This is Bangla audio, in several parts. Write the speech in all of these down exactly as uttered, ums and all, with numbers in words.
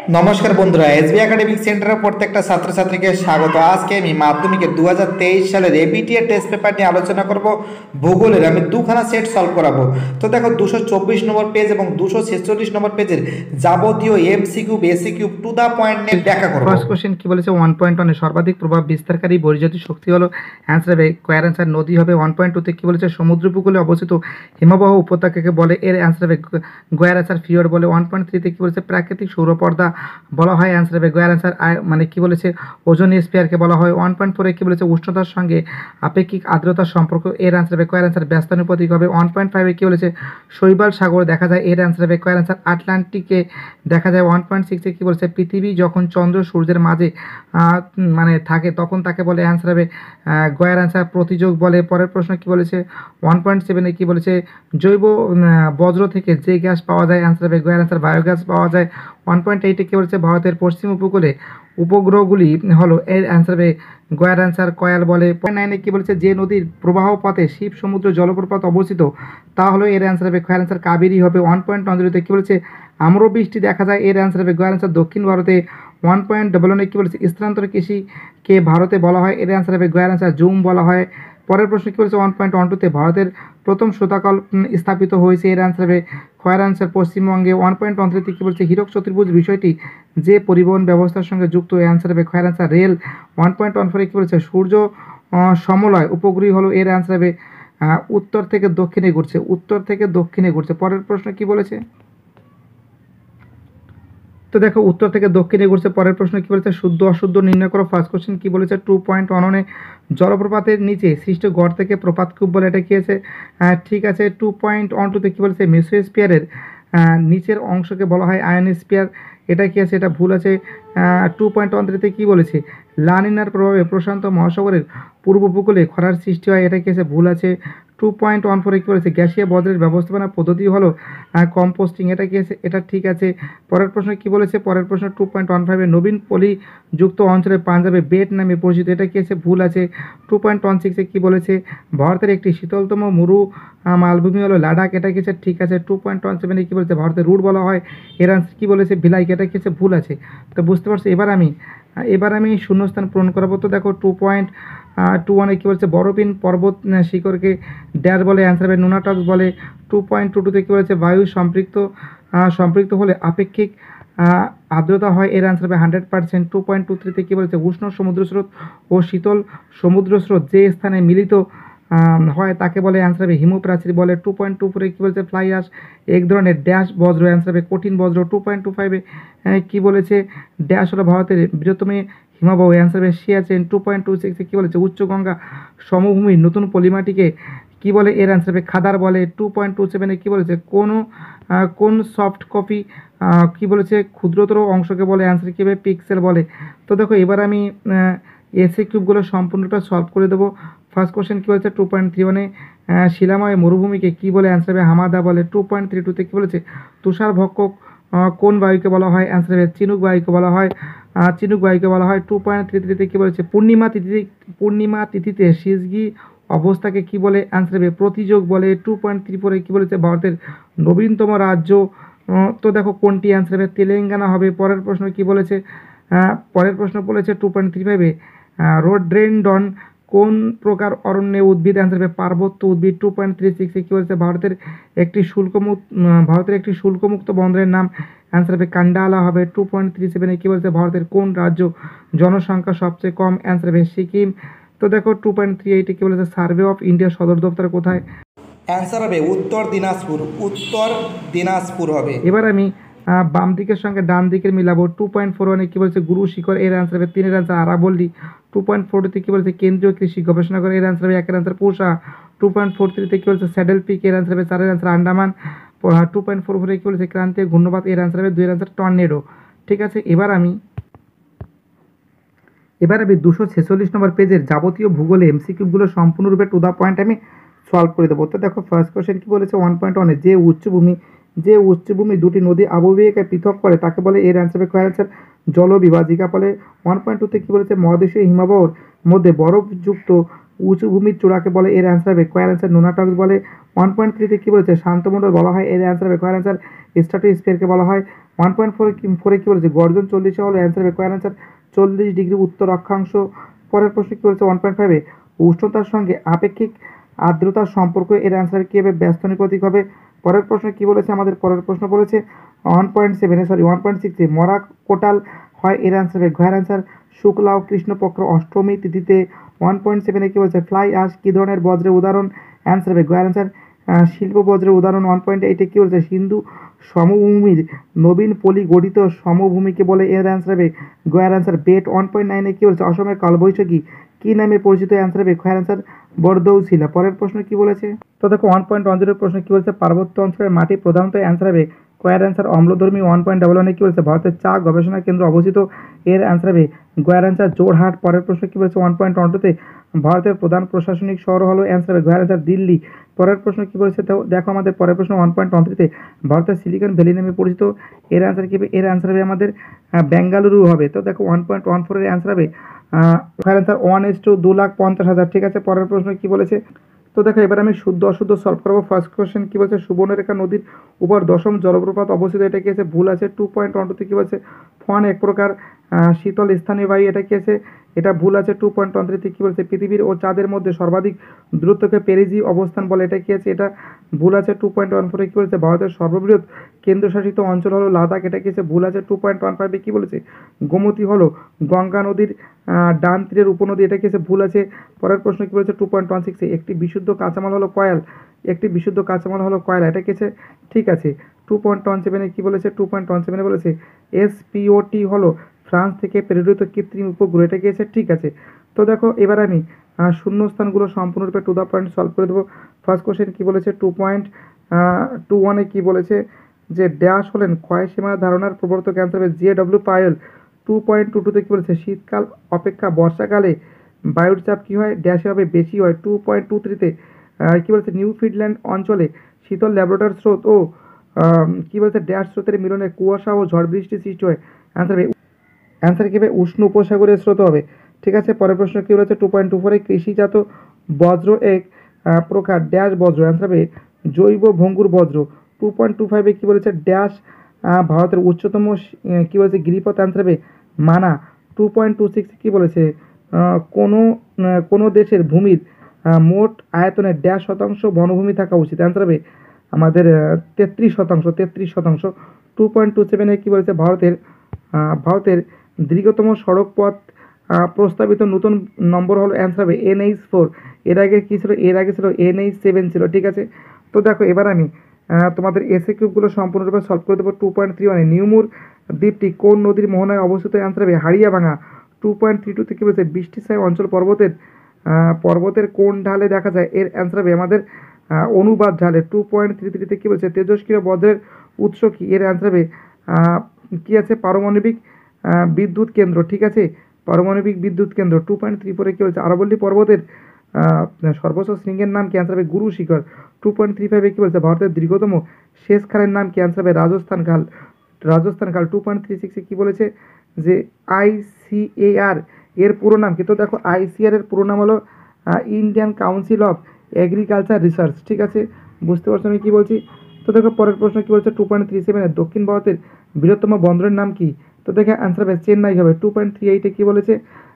নমস্কার বন্ধুরা, এসবি একাডেমিক সেন্টারের প্রত্যেকটা ছাত্রছাত্রীকে স্বাগত। আজকে আমি মাধ্যমিকের দু হাজার তেইশ সালের এবিটিএ টেস্ট পেপার নিয়ে আলোচনা করব। ভূগোলের আমি দুখানা সেট সলভ করাবো। তো দেখো, দুশো চব্বিশ নম্বর পেজ এবং দুশো ছেচল্লিশ নম্বর পেজের যাবতীয় এমসিকিউ বেসিকিউ টু দা পয়েন্ট নিয়ে ব্যাখ্যা করব। ফার্স্ট কোশ্চেন কি বলেছে, ওয়ান পয়েন্ট ওয়ানে সর্বাধিক প্রভাব বিস্তারকারী বহির্জাতি শক্তি হলো অ্যান্সার হবে কোয়ার অ্যান্সার নদী হবে। ওয়ান পয়েন্ট টুতে কি বলেছে, সমুদ্র উপকূলে অবস্থিত হিমবাহ উপত্যকাকে বলে, এর অ্যান্সার হবে গোয়ার অ্যান্সার ফিওর বলে। ওয়ান পয়েন্ট থ্রিতে কি বলেছে, প্রাকৃতিক সৌরপর্দা বলা হয়, অ্যান্সার হবে গোয়ার অ্যান্সার মানে কি বলেছে, ওজোন স্পিয়ারকে বলা হয়। ওয়ান পয়েন্ট ফোরে কি বলেছে, উষ্ণতার সঙ্গে আপেক্ষিক আর্দ্রতার সম্পর্ক, এর অ্যান্সার হবে কোয়ার অ্যান্সার ব্যস্তানুপাতিক হবে। ওয়ান পয়েন্ট ফাইভে কি বলেছে, শৈবাল সাগর দেখা যায়, এর অ্যান্সার হবে কোয়ার অ্যান্সার আটলান্টিকে দেখা যায়। ওয়ান পয়েন্ট সিক্সে কি বলেছে, পৃথিবী যখন চন্দ্র সূর্যের মাঝে মানে থাকে তখন তাকে বলে, অ্যান্সার হবে গোয়ার অ্যান্সার প্রতিযোগ বলে। পরের প্রশ্ন কি বলেছে, ওয়ান পয়েন্ট সেভেনে কি বলেছে, জৈব বজ্র থেকে যে গ্যাস পাওয়া যায়, অ্যান্সার হবে গোয়ার অ্যান্সার বায়োগ্যাস পাওয়া যায়। ওয়ান পয়েন্ট এইটে কি বলেছে, ভারতের পশ্চিম উপকূলে উপগ্রহগুলি হলো, এর অ্যান্সার হবে গোয়ার অ্যান্সার কয়াল বলে। পয়েন্ট নাইনে কি বলেছে, যে নদীর প্রবাহ পথে শিব সমুদ্র জলপ্রপাত অবস্থিত তা হলো, এর অ্যান্সার হবে গোয়ার অ্যান্সার কাবেরী হবে। ওয়ান পয়েন্ট নজরিতে কি বলেছে, আম্র বৃষ্টি দেখা যায়, এর অ্যান্সার হবে গোয়ার অ্যান্সার দক্ষিণ ভারতে। ওয়ান পয়েন্ট ডবল ওয়ানে কী বলেছে, স্থানান্তর কৃষিকে ভারতে বলা হয়, এর অ্যান্সার হবে গোয়ার অ্যান্সার জুম বলা হয়। পরের প্রশ্ন কী বলেছে, ওয়ান পয়েন্ট ওয়ান টুতে ভারতের প্রথম সুতাকল স্থাপিত হয়েছে, এর অ্যান্সার হবে গোয়ার অ্যান্সার পশ্চিমবঙ্গে। ওয়ান পয়েন্ট ওয়ান থ্রিতে কী বলছে, হীরক চতুর্ভুজ বিষয়টি যে পরিবহন ব্যবস্থার সঙ্গে যুক্ত, অ্যান্সার হবে গোয়ার অ্যান্সার রেল। ওয়ান পয়েন্ট ওয়ান ফোরে কী বলেছে, সূর্য সমলয় উপগ্রহ হলো, এর অ্যান্সার হবে উত্তর থেকে দক্ষিণে ঘুরছে, উত্তর থেকে দক্ষিণে ঘুরছে। পরের প্রশ্ন কী বলেছে, তো দেখো উত্তর থেকে দক্ষিণে ঘুরছে। পরের প্রশ্ন কি বলেছে, শুদ্ধ অশুদ্ধ নির্ণয় করো। ফার্স্ট কোশ্চেন কি বলেছে, টু পয়েন্ট ওয়ানে জলপ্রপাতের নিচে সৃষ্ট গড় থেকে প্রপাত কূপ বলে, এটা কি আছে, ঠিক আছে। টু পয়েন্ট ওয়ান টুতে কী বলেছে, মেসোস্পিয়ারের নিচের অংশকে বলা হয় আয়নোস্পিয়ার, এটা কি আছে, এটা ভুল আছে। টু পয়েন্ট ওয়ান থ্রিতে কী বলেছে, লা নিনার প্রভাবে প্রশান্ত মহাসাগরের পূর্ব উপকূলে খরার সৃষ্টি হয়, এটা কি আছে, ভুল আছে। টু পয়েন্ট ওয়ান ফোরে কী বলেছে, গ্যাসীয় বজ্রের ব্যবস্থাপনা পদ্ধতি হলো কম্পোস্টিং, এটা কি আছে, এটা ঠিক আছে। পরের প্রশ্ন কি বলেছে, পরের প্রশ্ন টু পয়েন্ট ওয়ান ফাইভে নবীন পলিযুক্ত অঞ্চলে পাঞ্জাবে বেট নামে পরিচিত, এটা কি আছে, ভুল আছে। টু পয়েন্ট ওয়ান সিক্সে কী বলেছে, ভারতের একটি শীতলতম মরু মালভূমি হলো লাদাখ, এটা কি আছে, ঠিক আছে। টু পয়েন্ট ওয়ান সেভেনে কী বলেছে, ভারতের রুট বলা হয়, এর আনসার কী বলেছে, ভিলাইক, এটা কি আছে, ভুল আছে। তো বুঝতে পারছি। এবার আমি এবার আমি শূন্যস্থান পূরণ করাবো। তো দেখো টু পয়েন্ট টু ওয়ানে কী বলেছে, বরফিন পর্বত শিকড়কে ড্যাশ বলে, অ্যান্সার হবে নুনাটক্স বলে। টু পয়েন্ট টু টুতে কী বলেছে, বায়ু সম্পৃক্ত সম্পৃক্ত হলে আপেক্ষিক আর্দ্রতা হয়, এর অ্যান্সার হবে hundred percent. Two point two থ্রিতে কী বলেছে, উষ্ণ সমুদ্র স্রোত ও শীতল সমুদ্র স্রোত যে স্থানে মিলিত হয় তাকে বলে, অ্যান্সার হবে হিমপ্রাচীর বলে। টু পয়েন্ট টু ফোরে কী বলেছে, ফ্লাই আস এক ধরনের ড্যাশ বজ্র, অ্যান্সার হবে কঠিন বজ্র। টু পয়েন্ট টু ফাইভে কী বলেছে, ড্যাশ হলো ভারতের বৃহত্তম হিমবাহ, অ্যান্সার হবে সিয়াচেন। টু পয়েন্ট টু সিক্সে কী বলেছে, উচ্চগঙ্গা সমভূমির নতুন পলিমাটিকে কী বলে, এর অ্যান্সার হবে খাদার বলে। টু পয়েন্ট টু সেভেনে কী বলেছে, কোনো কোন সফট কপি কী বলেছে, ক্ষুদ্রতর অংশকে বলে, অ্যান্সার কী হবে পিক্সেল বলে। তো দেখো এবার আমি এসে কিউবগুলো সম্পূর্ণটা সলভ করে দেবো। ফার্স্ট কোশ্চেন কী বলেছে, টু পয়েন্ট থ্রি ওয়ানে শিলাময় মরুভূমিকে কী বলে, অ্যান্সার হবে হামাদা বলে। টু পয়েন্ট থ্রি টুতে কী বলেছে, তুষার ভক্ষক কোন বায়ুকে বলা হয়, অ্যান্সার হবে চিনুক বায়ুকে বলা হয়, চিনুক বায়ুকে বলা হয়। টু পয়েন্ট থ্রি থ্রিতে কী বলেছে, পূর্ণিমা তিথি পূর্ণিমা তিথিতে সিজগি অবস্থাকে কী বলে, অ্যান্সার হবে প্রতিযোগ বলে। টু পয়েন্ট থ্রি ফোরে কী বলেছে, ভারতের নবীনতম রাজ্য, তো দেখো কোনটি, অ্যান্সার হবে তেলেঙ্গানা হবে। পরের প্রশ্ন কী বলেছে, পরের প্রশ্ন বলেছে টু পয়েন্ট থ্রি ফাইভে রোড্রেন্ডন কোন প্রকার অরণ্যে উদ্ভিদ, অ্যান্সার হবে পার্বত্য উদ্ভিদ। টু পয়েন্ট থ্রি সিক্সে কী বলেছে, ভারতের একটি শুল্কমুক্ত ভারতের একটি শুল্কমুক্ত বন্দরের নাম, অ্যান্সার হবে কান্ডালা হবে। টু পয়েন্ট থ্রি সেভেনে কী বলেছে, ভারতের কোন রাজ্য জনসংখ্যা সবচেয়ে কম, অ্যান্সার হবে সিকিম। তো দেখো টু পয়েন্ট থ্রি এইটে কী বলেছে, সার্ভে অফ ইন্ডিয়ার সদর দপ্তর কোথায়, অ্যান্সার হবে উত্তর দিনাজপুর, উত্তর দিনাজপুর হবে। এবার আমি বাম দিকের সঙ্গে ডান দিকের মিলাবো। টু পয়েন্ট ফোর ওয়ানে কী বলেছে, গুরু শিখর, এর অ্যান্সার হবে তিনের অ্যান্সার আরাবল্লী। টু পয়েন্ট ফোরতে কী বলেছে, কেন্দ্রীয় কৃষি গবেষণাগার, এর অ্যান্সার হবে একের অ্যান্সার পূষা। টু পয়েন্ট ফোর থ্রিতে কী বলেছে, স্যাডেল পিক, এর অ্যান্সার হবে চারের answer Andaman. Two point four ফোরে কী বলেছে, ক্রান্তীয় ঘূর্ণবাদ, এর অ্যান্সার হবে দুইয়ের অ্যান্সার টর্নেডো। ঠিক আছে। এবার আমি এবার আমি দুশো ছেচল্লিশ নম্বর পেজের যাবতীয় ভূগোলে এমসিকিউগুলো সম্পূর্ণরূপে টু দা পয়েন্ট আমি সলভ করে দেবো। তো দেখো ফার্স্ট কোশ্চেন কী বলেছে, ওয়ান পয়েন্ট ওয়ানে যে উচ্চভূমি যে উচ্চভূমি দুটি নদী আবহবিয়াকে পৃথক করে তাকে বলে, এর অ্যান্সার হবে অ্যান্সার জলবিভাজিকা বলে। ওয়ান পয়েন্ট টুতে কী বলেছে, মহাদেশীয় হিমবাহর মধ্যে বরফযুক্ত উঁচু ভূমির চূড়াকে বলে, এর অ্যান্সার হবে কয়ের অ্যান্সার নোনাটক্স বলে। ওয়ান পয়েন্ট থ্রিতে কী বলেছে শান্তমণ্ডল বলা হয়, এর অ্যান্সার হবে কয়ের অ্যান্সার স্ট্রাটোস্ফিয়ারকে বলা হয়। ওয়ান পয়েন্ট ফোরে ফোরে কী বলেছে গর্জন চল্লিশে হলো, অ্যান্সার হবে কয়ের অ্যান্সার চল্লিশ ডিগ্রি উত্তর অক্ষাংশ। পরের প্রশ্ন কী বলেছে ওয়ান পয়েন্ট ফাইভে উষ্ণতার সঙ্গে আপেক্ষিক আর্দ্রতার সম্পর্ক, এর অ্যান্সার কী হবে ব্যস্তনিপাতিক হবে। পরের প্রশ্ন কী বলেছে আমাদের পরের প্রশ্ন বলেছে ওয়ান পয়েন্ট সেভেনে সরি ওয়ান পয়েন্ট সিক্সে মরা কোটাল হয়, এর অ্যান্সার হবে ঘয়ের অ্যান্সার শুক্লা ও কৃষ্ণপক্ষ অষ্টমী তিথিতে। ওয়ান পয়েন্ট সেভেনে কী বলছে ফ্লাই আস কী ধরনের বজ্রের উদাহরণ, অ্যান্সার হবে গয়ের অ্যান্সার শিল্প বজ্রের উদাহরণ। ওয়ান পয়েন্ট এইটে কী বলছে সিন্ধু সমভূমির নবীন পলি গঠিত সমভূমিকে বলে, এর অ্যান্সার হবে গয়ের অ্যান্সার বেট। ওয়ান পয়েন্ট নাইনে কী বলছে অসমের কালবৈশাখী কী নামে পরিচিত, অ্যান্সার হবে খয়ের অ্যান্সার বরদৌসিলা। পরের প্রশ্ন কী বলেছে তো দেখো ওয়ান পয়েন্ট ওয়ান জিরোর প্রশ্ন কী বলছে পার্বত্য অঞ্চলের মাটি প্রধানত, অ্যান্সার হবে কয়ের অ্যান্সার অম্লধর্মী। ওয়ান পয়েন্ট ডাবল ওয়ানে কী বলছে ভারতের চা গবেষণা কেন্দ্র অবস্থিত, এর অ্যান্সার হবে গয়ের অ্যান্সার জোরহাট। পরের প্রশ্ন কী বলছে ওয়ান পয়েন্ট ওয়ান টুতে ভারতের প্রধান প্রশাসনিক শহর হলো, অ্যান্সার হবে গয়ের অ্যান্সার দিল্লি। পরের প্রশ্ন কী বলেছে তো দেখো আমাদের পরের প্রশ্ন ওয়ান পয়েন্ট ওয়ান থ্রিতে ভারতের সিলিকন ভ্যালি নামে পরিচিত, এর অ্যান্সার কী হবে এর অ্যান্সার হবে আমাদের বেঙ্গালুরু হবে। তো দেখো ওয়ান পয়েন্ট ওয়ান ফোরের অ্যান্সার হবে গয়ের অ্যান্সার ওয়ান এস টু দু লাখ পঞ্চাশ হাজার। ঠিক আছে, পরের প্রশ্ন কী বলেছে তো দেখো এবার আমি শুদ্ধ অশুদ্ধ সলভ করবো। ফার্স্ট কোয়েশ্চেন কী বলছে সুবর্ণরেখা নদীর উপর দশম জলপ্রপাত অবস্থিত, এটা কি আছে ভুল আছে। টু পয়েন্ট ওয়ান টুতে কী বলছে ফন এক প্রকার শীতল স্থানীয় বায়ু, এটা কি আছে এটা ভুল আছে। টু পয়েন্ট ওয়ান থ্রিতে কী বলছে পৃথিবীর ও চাঁদের মধ্যে সর্বাধিক দূরত্বকে পেরিজি অবস্থান বলে, এটা কি আছে এটা ভুল আছে। টু পয়েন্ট ওয়ান ফোরে কী বলছে ভারতের সর্ববৃহৎ কেন্দ্রশাসিত অঞ্চল হলো লাদাখ, এটা কি আছে ভুল আছে। টু পয়েন্ট ওয়ান ফাইভে কী বলেছে গোমতী হলো গঙ্গা নদীর ডান তীরের উপনদী, এটা কি আছে ভুল আছে। পরের প্রশ্ন কী বলেছে টু পয়েন্ট ওয়ান সিক্সে একটি বিশুদ্ধ কাঁচামাল হলো কয়েল, একটি বিশুদ্ধ কাঁচামাল হলো কয়লা, এটা কি আছে ঠিক আছে। টু পয়েন্ট ওয়ান সেভেনে কী বলেছে টু পয়েন্ট ওয়ান সেভেনে বলেছে এসপিওটি হলো ফ্রান্স থেকে প্রেরিত কৃত্রিম উপগ্রহ, এটা কি আছে ঠিক আছে। তো দেখো এবার আমি শূন্যস্থানগুলো সম্পূর্ণরূপে টু দ্য পয়েন্ট সলভ করে দেবো। ফার্স্ট কোশ্চেন কী বলেছে টু পয়েন্ট টু ওয়ানে কী বলেছে যে ড্যাশ হলেন ক্ষয় সীমা ধারণার প্রবর্তক, অ্যান্সার হবে J W Powell. Two point two টুতে কী বলেছে শীতকাল অপেক্ষা বর্ষাকালে বায়ুর চাপ কী হয় ড্যাশে হবে বেশি হয়। টু পয়েন্ট টু থ্রিতে কী বলেছে নিউফিনল্যান্ড অঞ্চলে শীতল ল্যাবরেটর স্রোত ও কী বলেছে ড্যাশ স্রোতের মিলনে কুয়াশা ও ঝড় বৃষ্টি সৃষ্টি হয়, অ্যান্সার হবে অ্যান্সার কী হবে উষ্ণ উপসাগরের স্রোত হবে। ঠিক আছে, পরের প্রশ্ন কী বলেছে টু পয়েন্ট টু ফোরে কৃষিজাত বজ্র এক প্রকার ড্যাশ বজ্র, অ্যান্সার হবে জৈব ভঙ্গুর বজ্র। টু পয়েন্ট টু ফাইভে কী বলেছে ড্যাশ ভারতের উচ্চতম কী বলেছে গিরিপথ, অ্যান্সার হবে Mana. Two point two six কী বলেছে কোনো কোনো দেশের ভূমির মোট আয়তনের ড্যাশ শতাংশ বনভূমি থাকা উচিত, অ্যান্সার হবে আমাদের তেত্রিশ শতাংশ তেত্রিশ শতাংশ। টু পয়েন্ট টু সেভেনে কী বলেছে ভারতের ভারতের দীর্ঘতম সড়ক পথ প্রস্তাবিত নতুন নম্বর হলো, অ্যান্সার হবে এনএইচ ফোর। এর আগে কী ছিল এর আগে ছিল এনএইচ সেভেন ছিল। ঠিক আছে, তো দেখো এবার আমি তোমাদের এসে কিউবগুলো সম্পূর্ণরূপে সলভ করে দেবো। টু পয়েন্ট থ্রি ওয়ানে নিউমুর দ্বীপটি কোন নদীর মোহনায় অবস্থিত, অ্যান্সার হবে হাড়িয়াভাঙা। টু পয়েন্ট থ্রি টুতে কী বলেছে বৃষ্টিছায়া অঞ্চল পর্বতের পর্বতের কোন ঢালে দেখা যায়, এর অ্যান্সার হবে আমাদের অনুবাদ ঢালে। টু পয়েন্ট থ্রি থ্রিতে কী বলছে তেজস্ক্রিয় বজ্রের উৎস কী, এর অ্যান্সার হবে কী আছে পারমাণবিক বিদ্যুৎ কেন্দ্র। ঠিক আছে, পারমাণবিক বিদ্যুৎ কেন্দ্র। টু পয়েন্ট থ্রি ফোরে কী বলছে আরাবল্লী পর্বতের সর্বোচ্চ শৃঙ্গের নাম কি, অ্যান্সার হবে গুরু শিখর। টু পয়েন্ট থ্রি ফাইভে কী বলছে ভারতের দীর্ঘতম শেষ খালের নাম কি, অ্যান্সার হবে রাজস্থান খাল রাজস্থান খাল। টু পয়েন্ট থ্রি সিক্সে কী বলেছে যে আইসিএআর এর পুরো নাম কি, তো দেখো আইসিআর এর পুরো নাম হলো Indian council of agriculture research. ঠিক আছে, বুঝতে পারছো আমি কী বলছি। তো দেখো পরের প্রশ্ন কী বলছে টু পয়েন্ট থ্রি সেভেনের দক্ষিণ ভারতের বৃহত্তম বন্দরের নাম কি, তো দেখে অ্যান্সার হবে চেন্নাই হবে। টু পয়েন্ট থ্রি এইটে কী বলেছে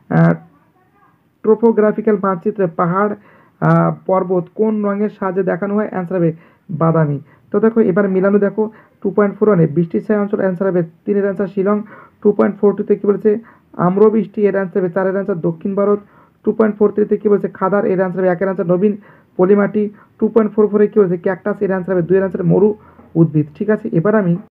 ট্রোপোগ্রাফিক্যাল মানচিত্রে পাহাড় পর্বত কোন রঙের সাহায্যে দেখানো হয়, অ্যান্সার হবে বাদামি। তো দেখো এবার মিলানো দেখো টু পয়েন্ট ফোর ওয়ানে বৃষ্টির ছায়া অঞ্চল, অ্যান্সার হবে তিনের answer Shillong. Two point four টুতে কী বলেছে আম্রবৃষ্টি, এর অ্যান্সার হবে চারের অ্যান্সার দক্ষিণ ভারত। টু পয়েন্ট ফোর থ্রিতে কী বলেছে খাদার, এর অ্যান্সার হবে একের অ্যান্সার নবীন পলিমাটি। টু পয়েন্ট ফোর ফোরে কী বলেছে ক্যাকটাস, এর অ্যান্সার হবে দুইয়ের অ্যান্সার মরু উদ্ভিদ। ঠিক আছে, এবার আমি